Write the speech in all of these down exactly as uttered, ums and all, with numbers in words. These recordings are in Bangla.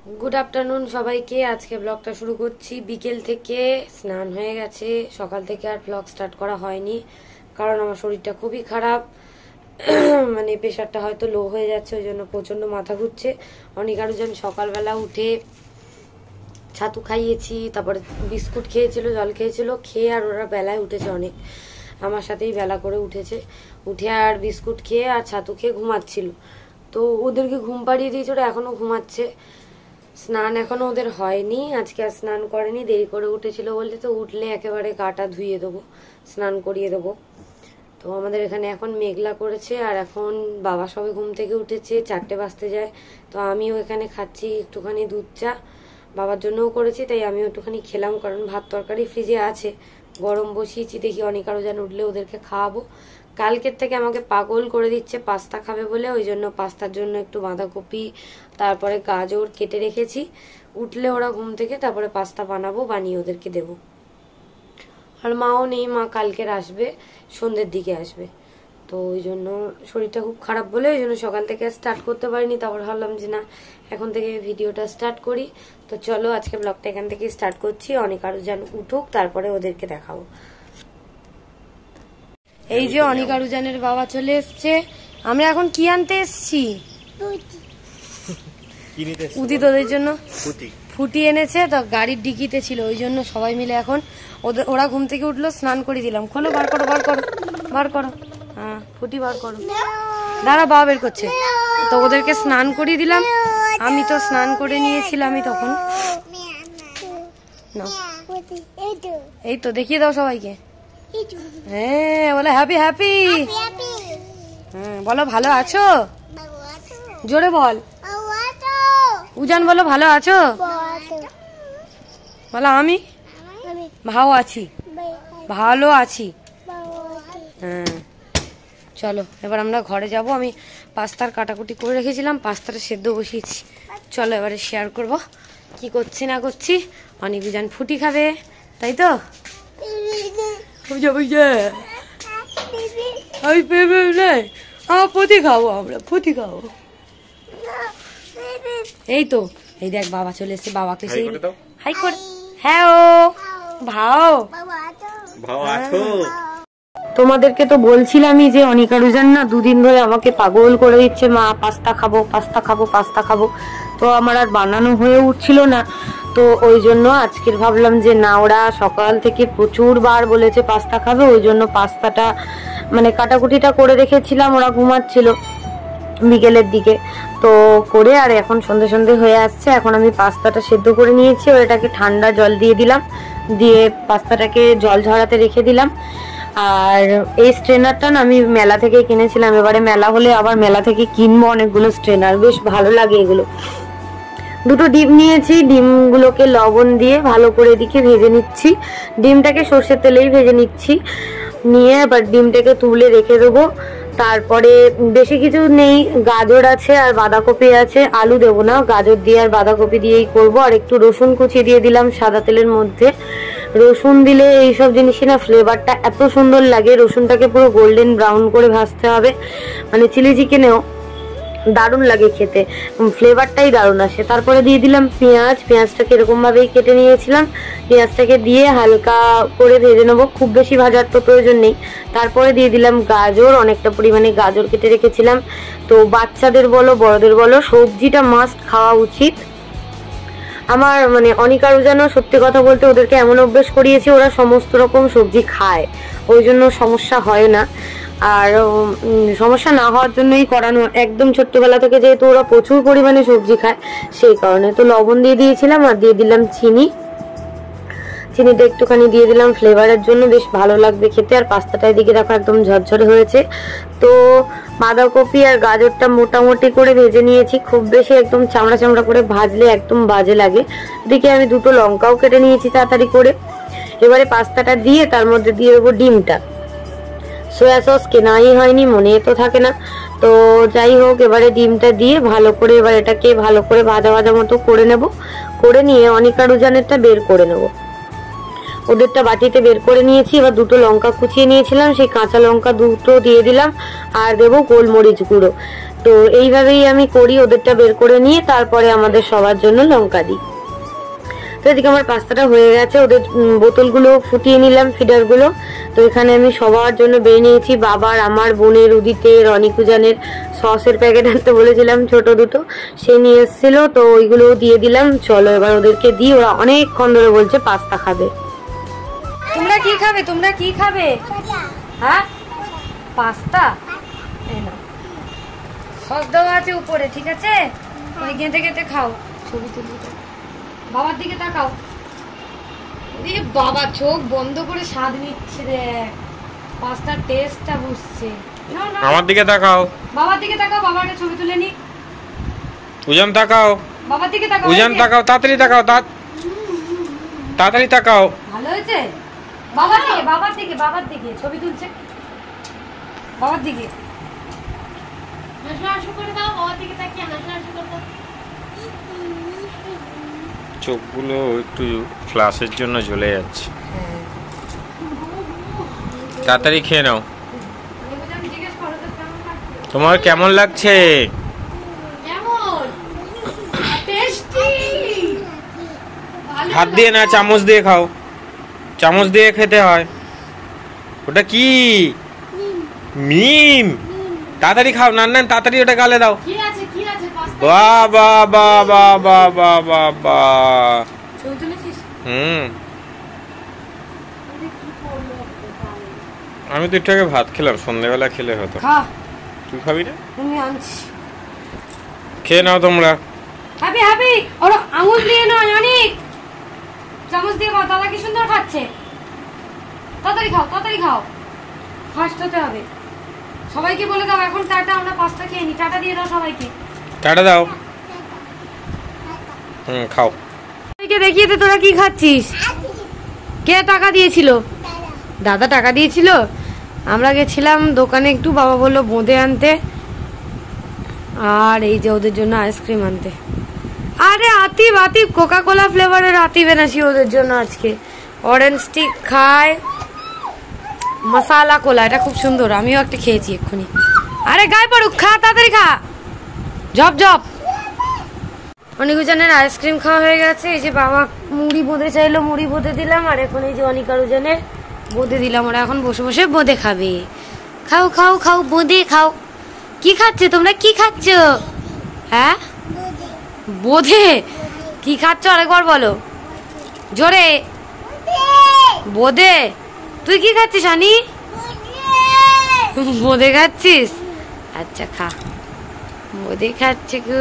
गुड आफ्टरनुन सबाइके आज के ब्लगटा शुरू करছি বিকেল থেকে স্নান হয়ে গেছে সকাল থেকে আর ব্লগ স্টার্ট করা হয়নি কারণ আমার শরীরটা খুবই খারাপ মানে প্রেসারটা হয়তো লো হয়ে যাচ্ছে ওইজন্য প্রচন্ড মাথা ঘুরছে অনেক আরো জন সকালবেলা উঠে ছাতু খাইয়েছি তারপরে বিস্কুট খেয়েছিল জল খেয়েছিল খেয়ে আর ওরা বেলায় উঠেছে অনেক আমার সাথেই বেলা করে উঠেছে উঠে আর বিস্কুট খেয়ে আর ছাতু খেয়ে ঘুমাচ্ছিল তো ওদেরকে ঘুম পাড়িয়ে দিয়েছে ওরা এখনো ঘুমাচ্ছে স্নান এখনো ওদের হয়নি আজকে আর স্নান করেনি দেরি করে উঠেছিল বলে তো উঠলে একেবারে গাটা ধুইয়ে দেবো স্নান করিয়ে দেবো তো আমাদের এখানে এখন মেঘলা করেছে আর এখন বাবা সবে ঘুম থেকে উঠেছে চারটে বাজতে যায় তো আমিও এখানে খাচ্ছি একটুখানি দুধ চা বাবার জন্যও করেছি তাই আমিও একটুখানি খেলাম কারণ ভাত তরকারি ফ্রিজে আছে গরম বসিয়েছি দেখি অনেক আরো যেন উঠলে ওদেরকে খাওয়াবো কালকের থেকে আমাকে পাগল করে দিচ্ছে পাস্তা খাবে বলে ওই জন্য পাস্তার জন্য একটু বাঁধাকপি তারপরে গাজর কেটে রেখেছি উঠলে ওরা ঘুম থেকে তারপরে পাস্তা বানাবো বানিয়ে ওদেরকে দেবো আর মাও নেই মা কালকের আসবে সন্ধ্যের দিকে আসবে তো ওই জন্য শরীরটা খুব খারাপ বলে ওই জন্য সকাল থেকে স্টার্ট করতে পারিনি তারপর ভাবলাম যে না এখন থেকে ভিডিওটা স্টার্ট করি তো চলো আজকে ব্লগটা এখান থেকে স্টার্ট করছি অনেক আরো যেন উঠুক তারপরে ওদেরকে দেখাবো এই যে অনিক আরুজানের বাবা চলে এসছে আমরা এখন কি আনতে এসছি উদি তোদের জন্য ফুটি এনেছে তো গাড়ির ডিকিতে ছিল ওই জন্য সবাই মিলে এখন ওদের ওরা ঘুম থেকে উঠলো স্নান করে দিলাম খোলো বার করো বার করো বার করো হ্যাঁ ফুটি বার করো দাঁড়া বাবা বের করছে তো ওদেরকে স্নান করিয়ে দিলাম আমি তো স্নান করে নিয়েছিলামই তখন না এই তো দেখিয়ে দাও সবাইকে হ্যাঁ বলো হ্যাপি হ্যাপি হ্যাঁ বলো ভালো আছো জোরে বল উজান বলো ভালো আছো বলো আমি ভালো আছি ভালো আছি হ্যাঁ চলো এবার আমরা ঘরে যাব আমি পাস্তার কাটাকুটি করে রেখেছিলাম পাস্তাটা সেদ্ধ বসিয়েছি চলো এবারে শেয়ার করব কি করছি না করছি অনেক উজান ফুটি খাবে তাই তো ফুটি খাবো আমরা ফুটি খাবো এই তো এই দেখ বাবা চলে এসছে বাবাকে সেই হাই করে হ্যাঁ ও ভাও তোমাদেরকে তো বলছিলামই যে অনিকা রুজান না দুদিন ধরে আমাকে পাগল করে দিচ্ছে মা পাস্তা খাবো পাস্তা খাবো পাস্তা খাবো তো আমার আর বানানো হয়ে উঠছিল না তো ওই জন্য আজকের ভাবলাম যে না ওরা সকাল থেকে প্রচুর বার বলেছে পাস্তা খাবে ওই জন্য পাস্তাটা মানে কাটাকুটিটা করে রেখেছিলাম ওরা ঘুমাচ্ছিল বিকেলের দিকে তো করে আর এখন সন্ধে সন্ধে হয়ে আসছে এখন আমি পাস্তাটা সেদ্ধ করে নিয়েছি আর এটাকে ঠান্ডা জল দিয়ে দিলাম দিয়ে পাস্তাটাকে জল ঝরাতে রেখে দিলাম আর এই স্ট্রেনারটা না আমি মেলা থেকে কিনেছিলাম এবারে মেলা হলে আবার মেলা থেকে কিনবো অনেকগুলো স্ট্রেনার বেশ ভালো লাগে এগুলো দুটো ডিম নিয়েছি ডিমগুলোকে লবণ দিয়ে ভালো করে এদিকে ভেজে নিচ্ছি ডিমটাকে সর্ষের তেলেই ভেজে নিচ্ছি নিয়ে এবার ডিমটাকে তুলে রেখে দেবো তারপরে বেশি কিছু নেই গাজর আছে আর বাঁধাকপি আছে আলু দেবো না গাজর দিয়ে আর বাঁধাকপি দিয়েই করবো আর একটু রসুন কুচিয়ে দিয়ে দিলাম সাদা তেলের মধ্যে রসুন দিলে এইসব জিনিসই না ফ্লেভারটা এত সুন্দর লাগে রসুনটাকে পুরো গোল্ডেন ব্রাউন করে ভাজতে হবে মানে চিলি চিকেনেও দারুণ লাগে খেতে ফ্লেভারটাই দারুণ আসে তারপরে দিয়ে দিলাম পেঁয়াজ পেঁয়াজটাকে এরকম ভাবেই কেটে নিয়েছিলাম পেঁয়াজটাকে দিয়ে হালকা করে ভেজে নেবো খুব বেশি ভাজার তো প্রয়োজন নেই তারপরে দিয়ে দিলাম গাজর অনেকটা পরিমাণে গাজর কেটে রেখেছিলাম তো বাচ্চাদের বলো বড়দের বলো সবজিটা মাস্ট খাওয়া উচিত আমার মানে অনিকা রুজানো সত্যি কথা বলতে ওদেরকে এমন অভ্যেস করিয়েছি ওরা সমস্ত রকম সবজি খায় ওই জন্য সমস্যা হয় না আর সমস্যা না হওয়ার জন্যই করানো একদম ছোট্টবেলা থেকে যেহেতু ওরা প্রচুর পরিমাণে সবজি খায় সেই কারণে তো লবণ দিয়ে দিয়েছিলাম আর দিয়ে দিলাম চিনি চিনিটা একটুখানি দিয়ে দিলাম ফ্লেভারের জন্য বেশ ভালো লাগবে খেতে আর পাস্তাটা এদিকে দেখো একদম ঝরঝরে হয়েছে তো বাঁধাকপি আর গাজরটা মোটামুটি করে ভেজে নিয়েছি খুব বেশি একদম চামড়া চামড়া করে ভাজলে একদম বাজে লাগে এদিকে আমি দুটো লঙ্কাও কেটে নিয়েছি তাড়াতাড়ি করে এবারে পাস্তাটা দিয়ে তার মধ্যে দিয়ে দেবো ডিমটা সোয়া সস কেনাই হয়নি মনে তো থাকে না তো যাই হোক এবারে ডিমটা দিয়ে ভালো করে এবার এটাকে ভালো করে ভাজা ভাজা মতো করে নেব করে নিয়ে অনিকা রুজানেরটা বের করে নেব ওদেরটা বাটিতে বের করে নিয়েছি এবার দুটো লঙ্কা কুচিয়ে নিয়েছিলাম সেই কাঁচা লঙ্কা দুটো দিয়ে দিলাম আর দেবো গোলমরিচ গুঁড়ো তো তো এইভাবেই আমি করি, ওদেরটা বের করে নিয়ে তারপরে আমাদের সবার জন্য লঙ্কা দিই। তো এদিকে আমার পাস্তাটা হয়ে গেছে, ওদের বোতলগুলো ফুটিয়ে নিলাম, ফিডারগুলো। তো এখানে আমি সবার জন্য বেরিয়ে নিয়েছি, বাবার, আমার, বোনের, উদিতের, অনিকুজানের সসের প্যাকেট আনতে বলেছিলাম ছোট দুটো, সে নিয়ে এসেছিল, তো ওইগুলোও দিয়ে দিলাম। চলো এবার ওদেরকে দিই, ওরা অনেকক্ষণ ধরে বলছে পাস্তা খাবে। তোমরা কি খাবে? তোমরা কি খাবে? হ্যাঁ, পাস্তা। সস দেওয়া আছে উপরে, ঠিক আছে? ওই গেঁথে গেঁথে খাও। ছবি তুলি, বাবার দিকে তাকাও। বাবা চোখ বন্ধ করে স্বাদ নিচ্ছে, দেখ পাস্তার টেস্টটা বুঝছে। আমার দিকে তাকাও, বাবার দিকে তাকাও, বাবার একটা ছবি তুলে নি। উজান তাকাও, বাবার দিকে তাকাও, উজান তাকাও, তাড়াতাড়ি তাকাও, তাড়াতাড়ি তাকাও। ভালো হয়েছে? বাবার দিকে, বাবার দিকে, বাবার দিকে ছবি তুলছে, বাবার দিকে। হাসু হাসু করে দাও, বাবার দিকে তাকিয়ে হাসু হাসু করে দাও। চোখগুলো একটু ফ্ল্যাশের জন্য জ্বলে যাচ্ছে। তাড়াতাড়ি খেয়ে নাও। তোমার কেমন লাগছে? হাত দিয়ে না, চামচ দিয়ে খাও, চামচ দিয়ে খেতে হয়। ওটা কি? মিম। তাড়াতাড়ি খাও, না না তাড়াতাড়ি ওটা গালে দাও। বাহ বাহ বাহ বাহ বাহ বাহ বাহ বাহ। হুম, আমি তো একটু আগে ভাত খেলাম, সন্ধ্যাবেলা খেলে হতো। তুই খাবি না? খেয়ে নাও তোমরা। হাবি হাবি, ওর আঙুল দিয়ে নয়, অনেক চামচ দিয়ে খাও। দাদা কি সুন্দর খাচ্ছে। তাড়াতাড়ি খাও, তাড়াতাড়ি খাও, ফাস্ট হতে হবে। সবাইকে বলে দাও এখন টাটা, আমরা পাস্তা খেয়ে নি। টাটা দিয়ে দাও সবাইকে, টাটা দাও। হুম, খাও। সবাইকে দেখিয়ে দে তোরা কি খাচ্ছিস। কে টাকা দিয়েছিল? দাদা টাকা দিয়েছিল। আমরা গেছিলাম দোকানে একটু, বাবা বললো বোঁদে আনতে, আর এই যে ওদের জন্য আইসক্রিম আনতে। আরে আতিব, আতিব কোকা কোলা ফ্লেভারের আতিব এনেছি ওদের জন্য আজকে। অরেঞ্জ স্টিক খায়, মশালা কোলা, এটা খুব সুন্দর, আমিও একটা খেয়েছি এক্ষুনি। আরে গায়ে পড়ুক, খা তাড়াতাড়ি খা, জব জব। অনিকুজানের আইসক্রিম খাওয়া হয়ে গেছে। এই যে বাবা মুড়ি বোঁদে চাইলো, মুড়ি বোঁদে দিলাম। আর এখন এই যে অনিকারুজানের বোঁদে দিলাম, ওরা এখন বসে বসে বোঁদে খাবে। খাও খাও খাও, বোঁদে খাও। কি খাচ্ছে তোমরা, কি খাচ্ছ? হ্যাঁ, বোঁদে। কি খাচ্ছ আরেকবার বলো জোরে। বোঁদে। তুই কি খাচ্ছিস আনি? বোঁদে খাচ্ছিস? আচ্ছা খা, বোঁদে খাচ্ছে গো।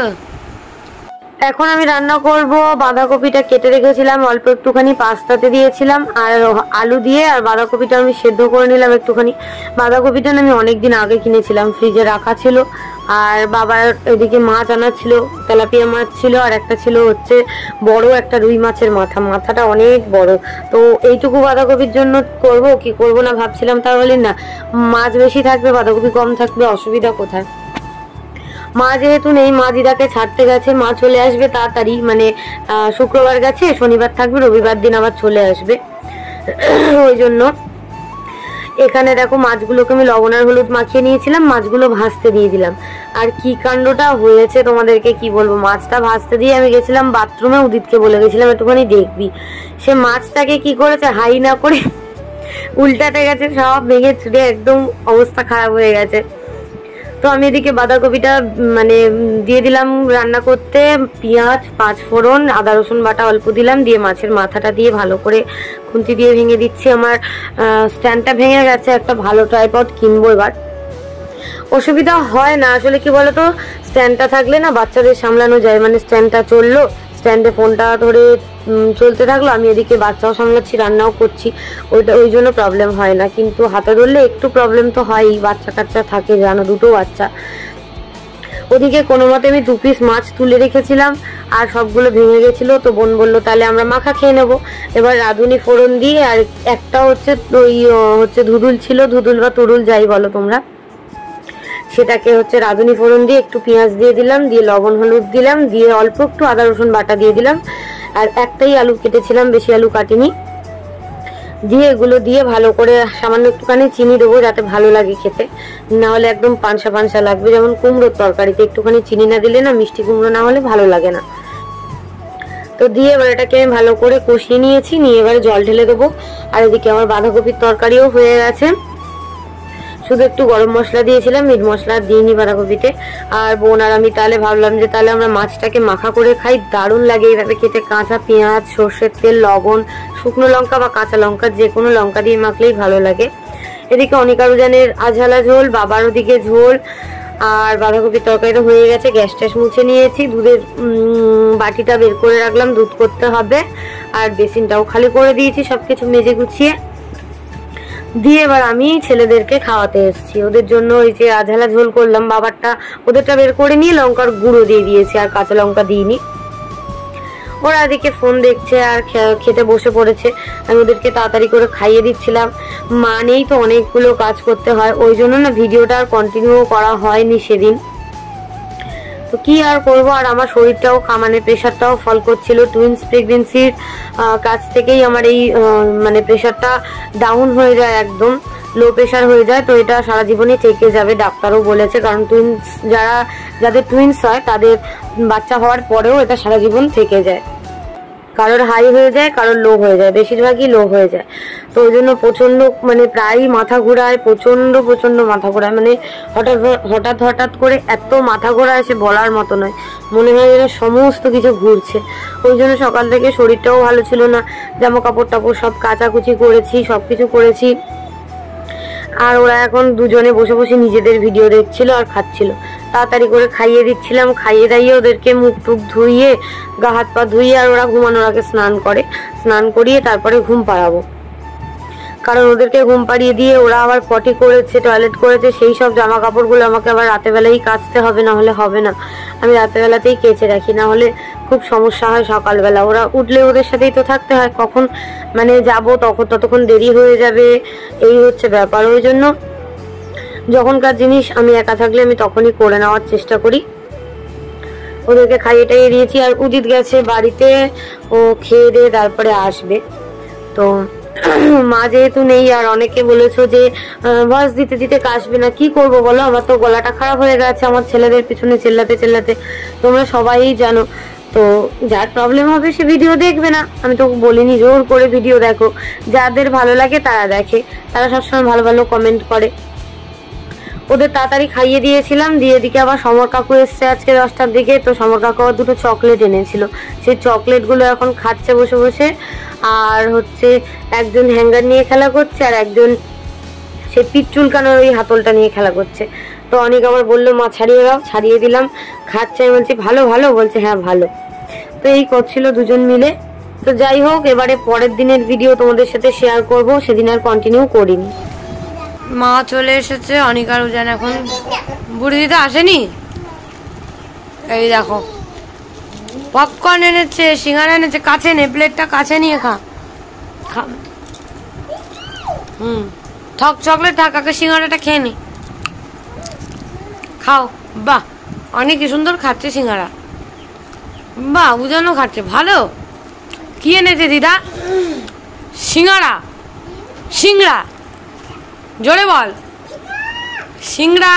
এখন আমি রান্না করব। বাঁধাকপিটা কেটে রেখেছিলাম, অল্প একটুখানি পাস্তাতে দিয়েছিলাম, আর আলু দিয়ে আর বাঁধাকপিটা আমি সেদ্ধ করে নিলাম একটুখানি। বাঁধাকপিটা আমি অনেকদিন আগে কিনেছিলাম, ফ্রিজে রাখা ছিল। আর বাবার এদিকে মাছ আনা ছিল, তেলাপিয়া মাছ ছিল, আর একটা ছিল হচ্ছে বড় একটা রুই মাছের মাথা, মাথাটা অনেক বড়। তো এইটুকু বাঁধাকপির জন্য করব কি করব না ভাবছিলাম, তাহলে না মাছ বেশি থাকবে বাঁধাকপি কম থাকবে, অসুবিধা কোথায়। মা যেহেতু নেই, মা দিদাকে ছাড়তে গেছে, মা চলে আসবে তাড়াতাড়ি, মানে শুক্রবার গেছে, শনিবার থাকবে, রবিবার দিন আবার চলে আসবে। ওই জন্য এখানে দেখো মাছগুলোকে আমি লবণ আর হলুদ মাখিয়ে নিয়েছিলাম, মাছগুলো ভাজতে দিয়ে দিলাম। আর কি কাণ্ডটা হয়েছে তোমাদেরকে কি বলবো। মাছটা ভাজতে দিয়ে আমি গেছিলাম বাথরুমে, উদিতকে বলে গেছিলাম একটুখানি দেখবি। সে মাছটাকে কি করেছে, হাই না করে উল্টাতে গেছে, সব ভেঙে ছুটে একদম অবস্থা খারাপ হয়ে গেছে। তো আমি এদিকে বাঁধাকপিটা মানে দিয়ে দিলাম রান্না করতে, পেঁয়াজ, পাঁচ ফোড়ন, আদা রসুন বাটা অল্প দিলাম, দিয়ে মাছের মাথাটা দিয়ে ভালো করে খুন্তি দিয়ে ভেঙে দিচ্ছি। আমার স্ট্যান্ডটা ভেঙে গেছে, একটা ভালো ট্রাইপড কিনবো এবার। অসুবিধা হয় না আসলে, কি বলতো, স্ট্যান্ডটা থাকলে না বাচ্চাদের সামলানো যায়। মানে স্ট্যান্ডটা চললো, স্ট্যান্ডে ফোনটা ধরে চলতে থাকলো, আমি এদিকে বাচ্চাও সামলাচ্ছি, রান্নাও করছি, ওইটা ওই জন্য প্রবলেম হয় না। কিন্তু হাতে ধরলে একটু প্রবলেম তো হয়ই, বাচ্চা কাচ্চা থাকে জানো, দুটো বাচ্চা। ওদিকে কোনো মতে আমি দু পিস মাছ তুলে রেখেছিলাম, আর সবগুলো ভেঙে গেছিলো। তো বোন বললো তাহলে আমরা মাখা খেয়ে নেবো। এবার রাঁধুনি ফোড়ন দিয়ে, আর একটা হচ্ছে ওই হচ্ছে ধুদুল ছিল, ধুদুল বা তরুল যাই বলো তোমরা, সেটাকে হচ্ছে রাঁধুনি ফোড়ন দিয়ে একটু পেঁয়াজ দিয়ে দিলাম, দিয়ে লবণ হলুদ দিলাম, দিয়ে অল্প একটু আদা রসুন বাটা দিয়ে দিলাম। আর একটাই আলু কেটেছিলাম, বেশি আলু কাটিনি। দিয়ে এগুলো দিয়ে ভালো করে সামান্য একটুখানি চিনি দেবো যাতে ভালো লাগে খেতে, না হলে একদম পানসা পানসা লাগবে। যেমন কুমড়োর তরকারিতে একটুখানি চিনি না দিলে না, মিষ্টি কুমড়ো না হলে ভালো লাগে না। তো দিয়ে এবার এটাকে আমি ভালো করে কষিয়ে নিয়েছি, নিয়ে এবারে জল ঢেলে দেবো। আর এদিকে আমার বাঁধাকপির তরকারিও হয়ে গেছে, শুধু একটু গরম মশলা দিয়েছিলাম, মিট মশলা দিইনি বাঁধাকপিতে। আর বোন আর আমি তাহলে ভাবলাম যে তাহলে আমরা মাছটাকে মাখা করে খাই, দারুণ লাগে এইভাবে খেতে। কাঁচা পেঁয়াজ, সর্ষের তেল, লবণ, শুকনো লঙ্কা বা কাঁচা লঙ্কা যে কোনো লঙ্কা দিয়ে মাখলেই ভালো লাগে। এদিকে অনিকা রুজানের আঝালা ঝোল, বাবার ওদিকে ঝোল, আর বাঁধাকপির তরকারিটা হয়ে গেছে। গ্যাস ট্যাস মুছে নিয়েছি, দুধের বাটিটা বের করে রাখলাম, দুধ করতে হবে। আর বেসিনটাও খালি করে দিয়েছি, সবকিছু মেজে গুছিয়ে দিয়ে এবার আমি ছেলেদেরকে খাওয়াতে এসেছি। ওদের জন্য ওই যে আঝালা ঝোল করলাম, বাবারটা ওদেরটা বের করে নিয়ে লঙ্কার গুঁড়ো দিয়ে দিয়েছি, আর কাঁচা লঙ্কা দিইনি। ওরা এদিকে ফোন দেখছে আর খেতে বসে পড়েছে। আমি ওদেরকে তাড়াতাড়ি করে খাইয়ে দিচ্ছিলাম। মা নেই তো অনেকগুলো কাজ করতে হয়, ওই জন্য না ভিডিওটা আর কন্টিনিউ করা হয়নি সেদিন। তো কি আর করবো, আর আমার শরীরটাও মানে প্রেশারটাও ফল করছিল। টুইন্স প্রেগনেন্সির কাছ থেকেই আমার এই মানে প্রেশারটা ডাউন হয়ে যায়, একদম লো প্রেশার হয়ে যায়। তো এটা সারা জীবনই থেকে যাবে, ডাক্তারও বলেছে। কারণ টুইন্স যারা যাদের টুইন্স হয় তাদের বাচ্চা হওয়ার পরেও এটা সারা জীবন থেকে যায়। কারোর হাই হয়ে যায়, কারোর লো হয়ে যায়, বেশিরভাগই লো হয়ে যায়। তো ওই জন্য প্রচন্ড মানে প্রায়ই মাথা ঘোরায়, প্রচন্ড প্রচন্ড মাথা ঘোরায়। মানে হঠাৎ হঠাৎ হঠাৎ করে এত মাথা ঘোরায় সে বলার মতো নয়, মনে হয় যেন সমস্ত কিছু ঘুরছে। ওই জন্য সকাল থেকে শরীরটাও ভালো ছিল না, জামা কাপড় টাপড় সব কাচাকুচি করেছি, সব কিছু করেছি। আর ওরা এখন দুজনে বসে বসে নিজেদের ভিডিও দেখছিল আর খাচ্ছিল। তাড়াতাড়ি করে খাইয়ে দিচ্ছিলাম, খাইয়ে দাইয়ে ওদেরকে মুখ টুক ধুইয়ে গা হাত পা ধুইয়ে আর ওরা ঘুমানোর আগে স্নান করে, স্নান করিয়ে তারপরে ঘুম পাড়াবো। কারণ ওদেরকে ঘুম পাড়িয়ে দিয়ে ওরা আবার পটি করেছে, টয়লেট করেছে, সেই সব জামা কাপড়গুলো আমাকে আবার রাতে বেলাই কাচতে হবে, না হলে হবে না। আমি রাতে বেলাতেই কেচে রাখি, না হলে খুব সমস্যা হয় সকালবেলা। ওরা উঠলে ওদের সাথেই তো থাকতে হয়, কখন মানে যাব তখন ততক্ষণ দেরি হয়ে যাবে, এই হচ্ছে ব্যাপার। ওই জন্য যখনকার জিনিস আমি একা থাকলে আমি তখনই করে নেওয়ার চেষ্টা করি। ওদেরকে খাইয়ে টাইয়ে দিয়েছি, আর উদিত গেছে বাড়িতে, ও খেয়ে দিয়ে তারপরে আসবে। তো মা যেহেতু নেই, আর অনেকে বলেছো যে ভয়েস দিতে দিতে কাশবে না, কি করব বলো, আমার তো গলাটা খারাপ হয়ে গেছে আমার ছেলেদের পিছনে চিল্লাতে চিল্লাতে, তোমরা সবাই জানো। তো যার প্রবলেম হবে সে ভিডিও দেখবে না, আমি তো বলিনি জোর করে ভিডিও দেখো। যাদের ভালো লাগে তারা দেখে, তারা সবসময় ভালো ভালো কমেন্ট করে। ওদের তাড়াতাড়ি খাইয়ে দিয়েছিলাম, দিয়ে দিকে আবার সমর কাকু এসছে আজকে দশটার দিকে। তো সমর কাকু আবার দুটো চকলেট এনেছিল, সেই চকলেটগুলো এখন খাচ্ছে বসে বসে। আর হচ্ছে একজন হ্যাঙ্গার নিয়ে খেলা করছে, আর একজন সে পিঠ চুলকানোর ওই হাতলটা নিয়ে খেলা করছে। তো অনেক আবার বললো মা ছাড়িয়ে দাও, ছাড়িয়ে দিলাম, খাচ্ছে। আমি বলছি ভালো ভালো, বলছে হ্যাঁ ভালো। তো এই করছিল দুজন মিলে। তো যাই হোক, এবারে পরের দিনের ভিডিও তোমাদের সাথে শেয়ার করব, সেদিন আর কন্টিনিউ করিনি। মা চলে এসেছে, অনিকা রুজান এখন বুড়ি দিতে আসেনি। এই দেখো পপকর্ন এনেছে, সিঙ্গারা এনেছে, কাছে নে, প্লেটটা কাছে নিয়ে খা। হুম থক চকলেট থাক, আগে সিঙ্গারাটা খেয়ে নি, খাও। বাহ অনেক সুন্দর খাচ্ছে সিঙ্গারা, বাহ উজানও খাচ্ছে ভালো। কি এনেছে দিদা? সিঙ্গারা, সিংড়া, জোরে বল, সিংড়া।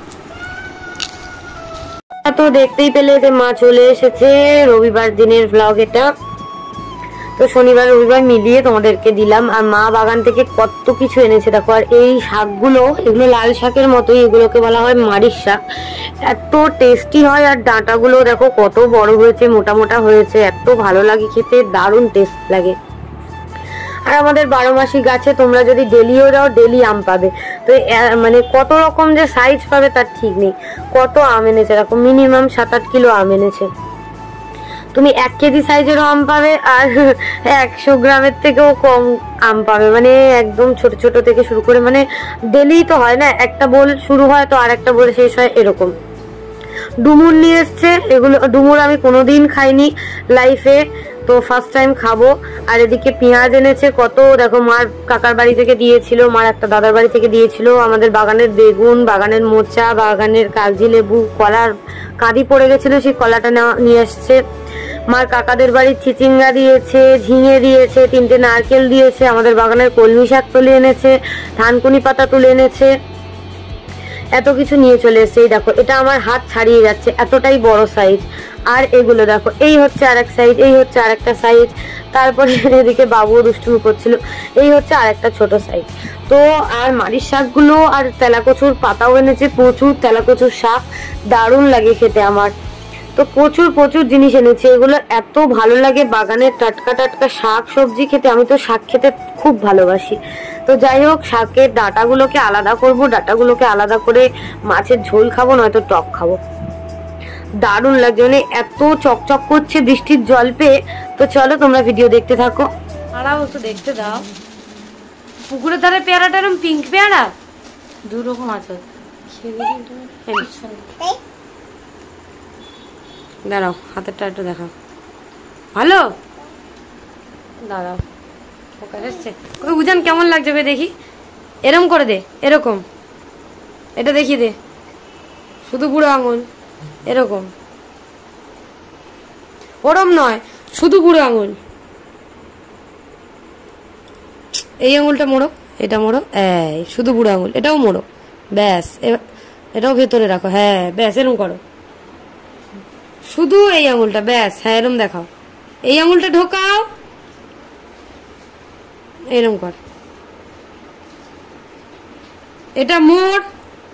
তো দেখতেই পেলে যে মা চলে এসেছে, রবিবার দিনের ব্লগ এটা। তো শনিবার রবিবার মিলিয়ে তোমাদেরকে দিলাম। আর মা বাগান থেকে কত কিছু এনেছে দেখো। আর এই শাকগুলো, এগুলো লাল শাকের মতোই, এগুলোকে বলা হয় মারিচ শাক। এত টেস্টি হয়, আর ডাঁটাগুলো দেখো কত বড় হয়েছে, মোটা মোটা হয়েছে, এত ভালো লাগে খেতে, দারুণ টেস্ট লাগে। আর আমাদের বারো মাসি গাছে তোমরা যদি ডেলিও যাও ডেলি আম পাবে। তো মানে কত রকম যে সাইজ পাবে তার ঠিক নেই। কত আম এনেছে দেখো, মিনিমাম সাত আট কিলো আম এনেছে। তুমি এক কেজি সাইজেরও আম পাবে, আর একশো গ্রামের থেকেও কম আম পাবে। মানে একদম ছোট ছোট থেকে শুরু করে, মানে ডেলি তো হয় না, একটা বোল শুরু হয় তো আর একটা বোল শেষ হয়, এরকম। ডুমুর নিয়ে এসছে, এগুলো ডুমুর আমি কোনোদিন খাইনি লাইফে, তো ফার্স্ট টাইম খাবো। আর এদিকে পেঁয়াজ এনেছে কত, দেখো মার কাকার বাড়ি থেকে দিয়েছিল, মার একটা দাদার বাড়ি থেকে দিয়েছিল। আমাদের বাগানের বেগুন, বাগানের মোচা, বাগানের কাগজি লেবু, কলার কাঁদি পড়ে গেছিল, সেই কলাটা নিয়ে আসছে। মার কাকাদের বাড়ির চিচিঙ্গা দিয়েছে, ঝিঙে দিয়েছে, তিনটে নারকেল দিয়েছে, আমাদের বাগানের কলমি শাক তুলে এনেছে, ধানকুনি পাতা তুলে এনেছে, এত কিছু নিয়ে চলে এসছে। এই দেখো এটা আমার হাত ছাড়িয়ে যাচ্ছে, এতটাই বড় সাইজ। আর এগুলো দেখো, এই হচ্ছে আর এক সাইজ, এই হচ্ছে আর একটা সাইজ। তারপরে এদিকে বাবুও দুষ্টুমি করছিল, এই হচ্ছে আর একটা ছোট সাইজ। তো আর মারির শাকগুলো আর তেলাকচুর পাতাও এনেছে, প্রচুর তেলাকচুর শাক, দারুণ লাগে খেতে আমার। তো প্রচুর প্রচুর জিনিস এনেছে, এগুলো এত ভালো লাগে বাগানের টাটকা টাটকা শাক সবজি খেতে। আমি তো শাক খেতে খুব ভালোবাসি। তো যাই হোক, শাকের ডাঁটাগুলোকে আলাদা করব, ডাঁটাগুলোকে আলাদা করে মাছের ঝোল খাবো, নয়তো টক খাবো। দারুণ লাগছে, মানে এত চকচক করছে বৃষ্টির জল পেয়ে। তো চলো তোমরা ভিডিও দেখতে থাকো। আরাও তো দেখতে দাও, পুকুরের ধারে পেয়ারাটা এরকম পিঙ্ক পেয়ারা, দু রকম আছে। দাঁড়াও, হাতেরটা একটু দেখাও, ভালো দাঁড়াও, ফোকাস এসছে। ওই উজান কেমন লাগছে দেখি, এরকম করে দে, এরকম, এটা দেখিয়ে দে, শুধু বুড়ো আঙুল এরকম, ওরম নয়, শুধু বুড়ো আঙুল। এই আঙুলটা মোড়ো, এটা মোড়ো, এই শুধু বুড়ো আঙুল, এটাও মোড়ো, ব্যাস। এটাও ভেতরে রাখো, হ্যাঁ ব্যাস, এরকম করো, শুধু এই আঙুলটা, ব্যাস। হ্যাঁ এরকম দেখাও, এই আঙুলটা ঢোকাও, এরকম কর, এটা মোড়।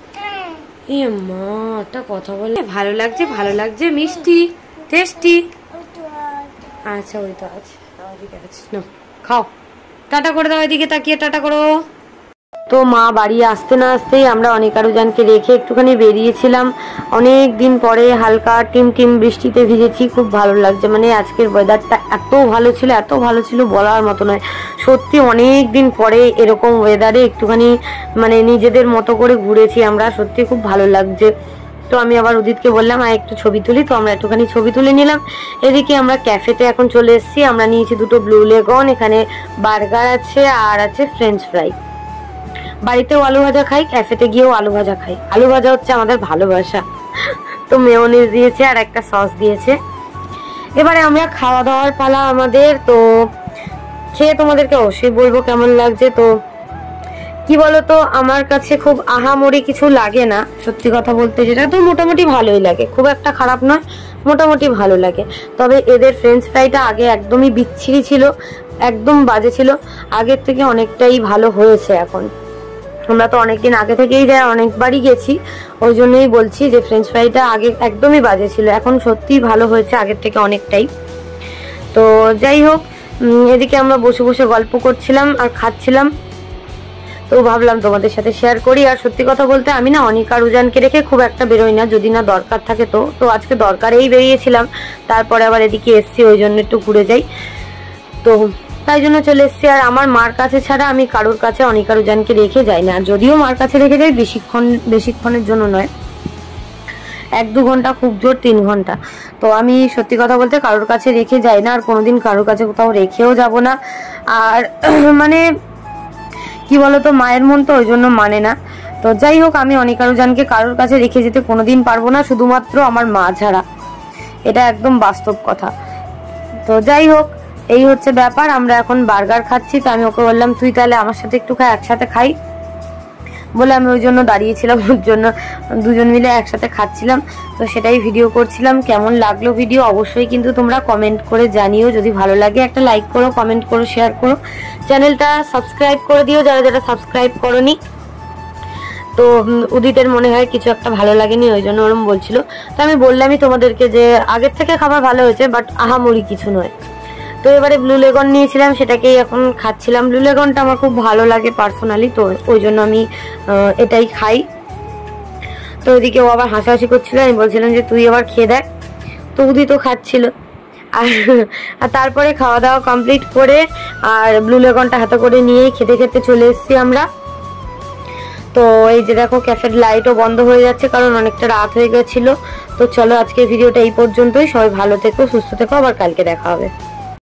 এ মাটা কথা বলে, ভালো লাগছে, ভালো লাগছে, মিষ্টি, টেস্টি। আচ্ছা ওই তো আছে, ওইদিকে আছে, নাও খাও, টাটা করে দাও, এদিকে তাকিয়ে টাটা করো। তো মা বাড়ি আসতে না আসতেই আমরা অনিকারুজানকে রেখে একটুখানি বেরিয়েছিলাম। অনেক দিন পরে হালকা টিম টিম বৃষ্টিতে ভিজেছি, খুব ভালো লাগছে। মানে আজকের ওয়েদারটা এত ভালো ছিল, এত ভালো ছিল বলার মতো নয়। সত্যি অনেক দিন পরে এরকম ওয়েদারে একটুখানি মানে নিজেদের মতো করে ঘুরেছি আমরা, সত্যি খুব ভালো লাগছে। তো আমি আবার উদিতকে বললাম আর একটু ছবি তুলি, তো আমরা একটুখানি ছবি তুলে নিলাম। এদিকে আমরা ক্যাফেতে এখন চলে এসেছি। আমরা নিয়েছি দুটো ব্লু লেগন, এখানে বার্গার আছে আর আছে ফ্রেঞ্চ ফ্রাই। বাড়িতেও আলু ভাজা খাই, ক্যাফেতে গিয়েও আলু ভাজা খাই, আলু ভাজা হচ্ছে আমাদের ভালোবাসা। তো মেয়োনিজ দিয়েছে আর একটা সস দিয়েছে। এবারে আমরা খাওয়া দাওয়ার পালা আমাদের। তো খেয়ে তোমাদেরকে অবশ্যই বলবো কেমন লাগছে। তো কি বলতো, আমার কাছে খুব আহামরি কিছু লাগে না, সত্যি কথা বলতে, যেটা তো মোটামুটি ভালোই লাগে, খুব একটা খারাপ নয়, মোটামুটি ভালো লাগে। তবে এদের ফ্রেঞ্চ ফ্রাইটা আগে একদমই বিচ্ছিরি ছিল, একদম বাজে ছিল, আগের থেকে অনেকটাই ভালো হয়েছে এখন। আমরা তো অনেকদিন আগে থেকেই যাই, অনেকবারই গেছি, ওই জন্যই বলছি যে ফ্রেঞ্চ ফ্রাইটা আগে একদমই বাজে ছিল, এখন সত্যিই ভালো হয়েছে আগের থেকে অনেকটাই। তো যাই হোক, এদিকে আমরা বসে বসে গল্প করছিলাম আর খাচ্ছিলাম, তো ভাবলাম তোমাদের সাথে শেয়ার করি। আর সত্যি কথা বলতে আমি না অনিকারুজানকে রেখে খুব একটা বেরোই না, যদি না দরকার থাকে। তো তো আজকে দরকারেই বেরিয়েছিলাম, তারপরে আবার এদিকে এসছি, ওই জন্য একটু ঘুরে যাই, তো তাই জন্য চলে এসছি। আর আমার মার কাছে ছাড়া আমি কারোর কাছে অনিকারুজানকে রেখে যাই না, যদিও মার কাছে রেখে যাই বেশিক্ষণ, বেশিক্ষণের জন্য নয়, এক দু ঘন্টা, খুব জোর তিন ঘন্টা। তো আমি সত্যি কথা বলতে কারোর কাছে রেখে যাই না, আর কোনোদিন কারোর কাছে কোথাও রেখেও যাব না। আর মানে কি বলতো, মায়ের মন তো, ওই জন্য মানে না। তো যাই হোক, আমি অনিকারুজানকে কারোর কাছে রেখে যেতে কোনোদিন পারবো না, শুধুমাত্র আমার মা ছাড়া, এটা একদম বাস্তব কথা। তো যাই হোক, এই হচ্ছে ব্যাপার। আমরা এখন বার্গার খাচ্ছি, তো আমি ওকে বললাম তুই তাহলে আমার সাথে একটু খাই, একসাথে খাই বলে আমি ওই জন্য দাঁড়িয়েছিলাম, ওর জন্য দুজন মিলে একসাথে খাচ্ছিলাম। তো সেটাই ভিডিও করছিলাম। কেমন লাগলো ভিডিও অবশ্যই কিন্তু তোমরা কমেন্ট করে জানিও, যদি ভালো লাগে একটা লাইক করো, কমেন্ট করো, শেয়ার করো, চ্যানেলটা সাবস্ক্রাইব করে দিও যারা যারা সাবস্ক্রাইব করোনি। তো উদিতের মনে হয় কিছু একটা ভালো লাগেনি, ওই জন্য ওরম বলছিল। তো আমি বললামই তোমাদেরকে যে আগের থেকে খাবার ভালো হয়েছে, বাট আহামরি কিছু নয়। তো এবারে ব্লু লেগন নিয়েছিলাম, সেটাকেই এখন খাচ্ছিলাম। ব্লু লেগনটা আমার খুব ভালো লাগে পার্সোনালি, তো ওই জন্য আমি এটাই খাই। তো ওইদিকে ও আবার হাসাহাসি করছিল, আমি বলছিলাম যে তুই আবার খেয়ে দেখ, তো উদিত খাচ্ছিল। আর তারপরে খাওয়া দাওয়া কমপ্লিট করে আর ব্লু লেগনটা হাতে করে নিয়েই খেতে খেতে চলে এসেছি আমরা। তো এই যে দেখো, ক্যাফের লাইটও বন্ধ হয়ে যাচ্ছে কারণ অনেকটা রাত হয়ে গেছিল। তো চলো আজকের ভিডিওটা এই পর্যন্তই, সবাই ভালো থেকো, সুস্থ থেকো, আবার কালকে দেখা হবে।